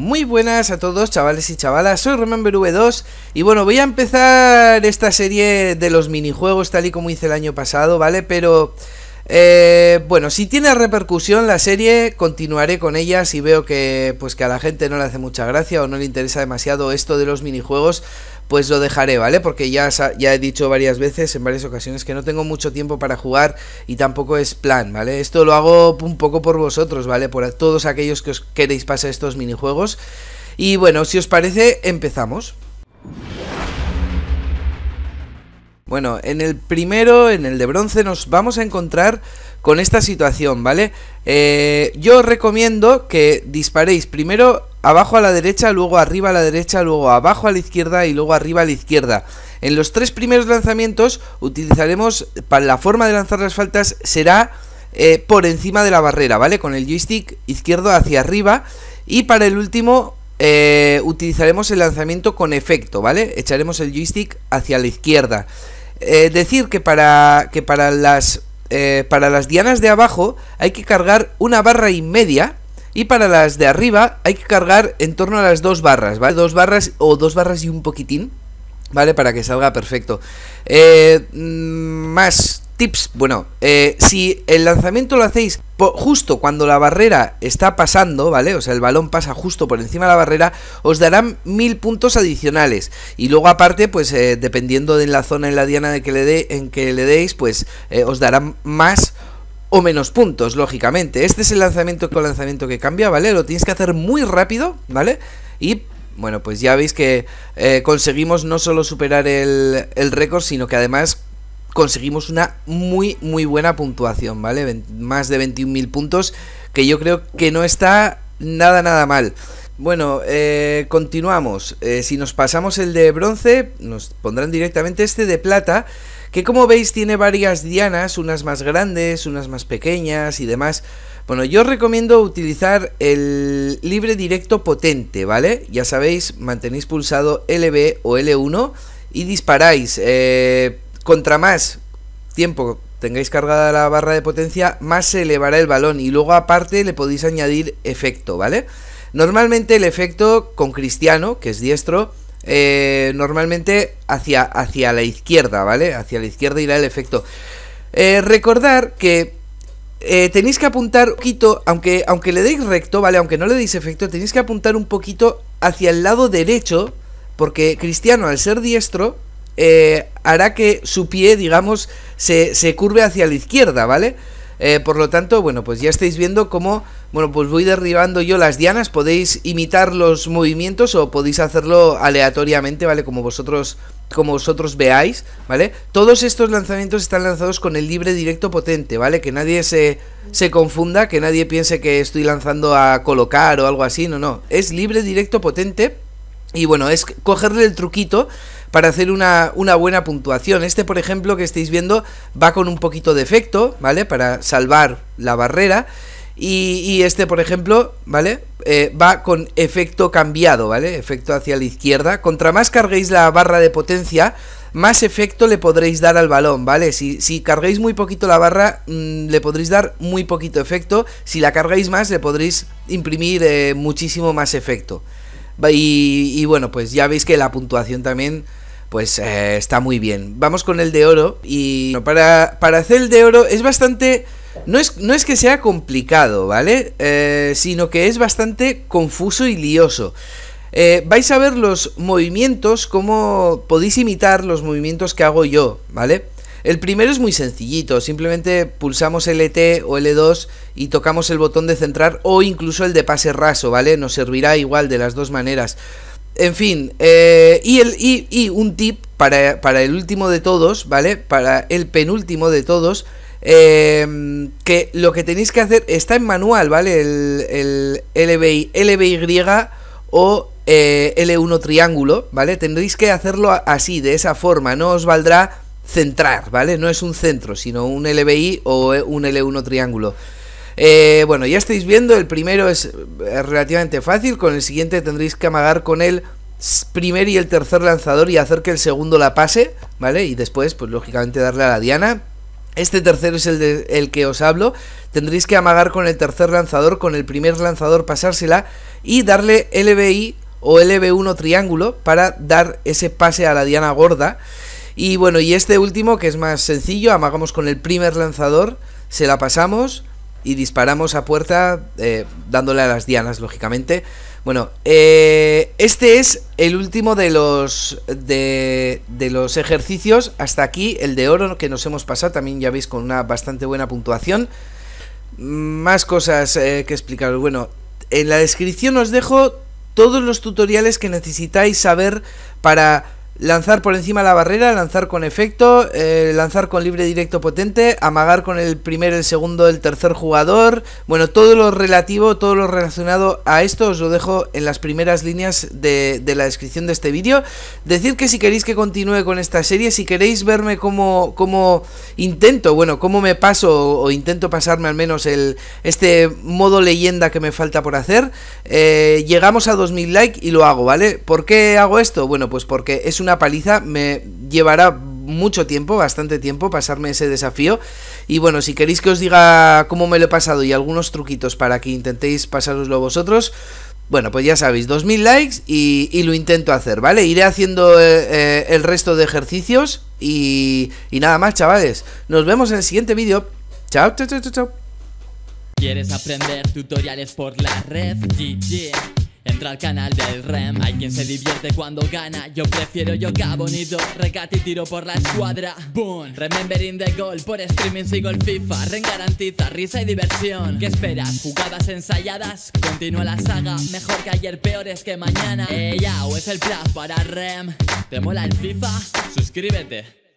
Muy buenas a todos, chavales y chavalas, soy RememberV2 y bueno, voy a empezar esta serie de los minijuegos tal y como hice el año pasado, ¿vale? Pero, bueno, si tiene repercusión la serie, continuaré con ella. Si veo que, pues, que a la gente no le hace mucha gracia o no le interesa demasiado esto de los minijuegos, pues lo dejaré, ¿vale? Porque ya he dicho varias veces, en varias ocasiones, que no tengo mucho tiempo para jugar y tampoco es plan, ¿vale? Esto lo hago un poco por vosotros, ¿vale? Por todos aquellos que os queréis pasar estos minijuegos. Y bueno, si os parece, empezamos. Bueno, en el primero, en el de bronce, nos vamos a encontrar con esta situación, ¿vale? Yo os recomiendo que disparéis primero abajo a la derecha, luego arriba a la derecha, luego abajo a la izquierda y luego arriba a la izquierda. En los tres primeros lanzamientos utilizaremos, para la forma de lanzar las faltas será por encima de la barrera, ¿vale? Con el joystick izquierdo hacia arriba. Y para el último utilizaremos el lanzamiento con efecto, ¿vale? Echaremos el joystick hacia la izquierda. Decir que para las dianas de abajo hay que cargar una barra y media. Y para las de arriba hay que cargar en torno a las 2 barras, ¿vale? 2 barras o 2 barras y un poquitín, ¿vale? Para que salga perfecto. Más tips, bueno, si el lanzamiento lo hacéis justo cuando la barrera está pasando, ¿vale? O sea, el balón pasa justo por encima de la barrera, os darán 1000 puntos adicionales. Y luego aparte, pues dependiendo de la zona en la diana en que le deis, pues os darán más o menos puntos, lógicamente. Este es el lanzamiento con lanzamiento que cambia, ¿vale? Lo tienes que hacer muy rápido, ¿vale? Y bueno, pues ya veis que conseguimos no solo superar el récord, sino que además conseguimos una muy buena puntuación, ¿vale? Más de 21.000 puntos, que yo creo que no está nada mal. Bueno, continuamos. Si nos pasamos el de bronce, nos pondrán directamente este de plata, que como veis tiene varias dianas, unas más grandes, unas más pequeñas y demás. Bueno, yo os recomiendo utilizar el libre directo potente, ¿vale? Ya sabéis, mantenéis pulsado LB o L1 y disparáis. Contra más tiempo tengáis cargada la barra de potencia, más se elevará el balón. Y luego aparte le podéis añadir efecto, ¿vale? Normalmente el efecto con Cristiano, que es diestro, normalmente hacia la izquierda, ¿vale? Hacia la izquierda irá el efecto. Recordar que tenéis que apuntar un poquito, aunque le deis recto, ¿vale? Aunque no le deis efecto, tenéis que apuntar un poquito hacia el lado derecho, porque Cristiano, al ser diestro, hará que su pie, digamos, se curve hacia la izquierda, ¿vale? Por lo tanto, bueno, pues ya estáis viendo cómo, bueno, pues voy derribando yo las dianas. Podéis imitar los movimientos o podéis hacerlo aleatoriamente, ¿vale? Como vosotros veáis, ¿vale? Todos estos lanzamientos están lanzados con el libre directo potente, ¿vale? Que nadie se confunda, que nadie piense que estoy lanzando a colocar o algo así, no, es libre directo potente. Y bueno, es cogerle el truquito para hacer una buena puntuación. Este, por ejemplo, que estáis viendo, va con un poquito de efecto, ¿vale? Para salvar la barrera. Y este, por ejemplo, ¿vale? Va con efecto cambiado, ¿vale? Efecto hacia la izquierda. Contra más carguéis la barra de potencia, más efecto le podréis dar al balón, ¿vale? Si cargáis muy poquito la barra, le podréis dar muy poquito efecto. Si la cargáis más, le podréis imprimir muchísimo más efecto. Y bueno, pues ya veis que la puntuación también, pues está muy bien. Vamos con el de oro. Y bueno, para hacer el de oro es bastante... No es que sea complicado, ¿vale? Sino que es bastante confuso y lioso. Vais a ver los movimientos, cómo podéis imitar los movimientos que hago yo, ¿vale? El primero es muy sencillito, simplemente pulsamos LT o L2 y tocamos el botón de centrar o incluso el de pase raso, ¿vale? Nos servirá igual de las dos maneras. En fin, y un tip para el último de todos, ¿vale? Para el penúltimo de todos, que lo que tenéis que hacer está en manual, ¿vale? El LBY o L1 triángulo, ¿vale? Tendréis que hacerlo así, de esa forma, no os valdrá centrar, ¿vale? No es un centro, sino un LBI o un L1 triángulo. Bueno, ya estáis viendo, el primero es relativamente fácil. Con el siguiente tendréis que amagar con el primer y el tercer lanzador y hacer que el segundo la pase, ¿vale? Y después, pues lógicamente darle a la diana. Este tercero es el que os hablo. Tendréis que amagar con el tercer lanzador, con el primer lanzador pasársela y darle LBI o LB1 triángulo para dar ese pase a la diana gorda. Y bueno, y este último, que es más sencillo, amagamos con el primer lanzador, se la pasamos y disparamos a puerta, dándole a las dianas, lógicamente. Bueno, este es el último de los ejercicios. Hasta aquí el de oro que nos hemos pasado, también ya veis con una bastante buena puntuación. Más cosas que explicaros. Bueno, en la descripción os dejo todos los tutoriales que necesitáis saber para lanzar por encima de la barrera, lanzar con efecto, lanzar con libre directo potente, amagar con el primer, el segundo, el tercer jugador. Bueno, todo lo relativo, todo lo relacionado a esto os lo dejo en las primeras líneas de la descripción de este vídeo. Decid que si queréis que continúe con esta serie, si queréis verme cómo intento, bueno, cómo me paso o intento pasarme al menos este modo leyenda que me falta por hacer, llegamos a 2000 likes y lo hago, ¿vale? ¿Por qué hago esto? Bueno, pues porque es una paliza, me llevará mucho tiempo, bastante tiempo pasarme ese desafío. Y bueno, si queréis que os diga cómo me lo he pasado y algunos truquitos para que intentéis pasároslo vosotros, bueno, pues ya sabéis, 2000 likes y lo intento hacer, ¿vale? Iré haciendo el resto de ejercicios y nada más, chavales. Nos vemos en el siguiente vídeo. Chao, chao, chao, chao. ¿Quieres aprender tutoriales por la red? GG. Entra al canal del REM. Hay quien se divierte cuando gana. Yo prefiero yoga bonito, recate y tiro por la escuadra. Boom, remembering the goal. Por streaming sigo el FIFA. REM garantiza risa y diversión. ¿Qué esperas? ¿Jugadas ensayadas? Continúa la saga. Mejor que ayer, peores que mañana. Yao, es el plan para REM. ¿Te mola el FIFA? Suscríbete.